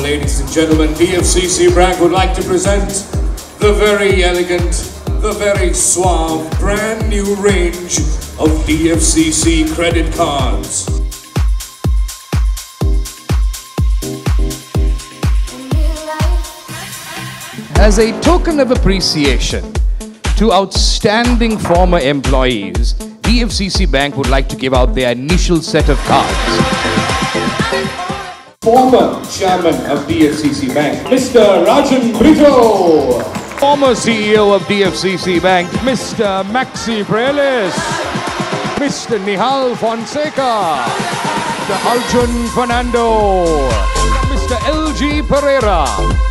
ladies and gentlemen, DFCC Bank would like to present the very elegant, the very suave, brand new range of DFCC credit cards. As a token of appreciation to outstanding former employees, DFCC Bank would like to give out their initial set of cards. Former Chairman of DFCC Bank, Mr. Rajan Brito. Former CEO of DFCC Bank, Mr. Maxi Prelis. Mr. Nihal Fonseca. Mr. Arjun Fernando. Mr. LG Pereira.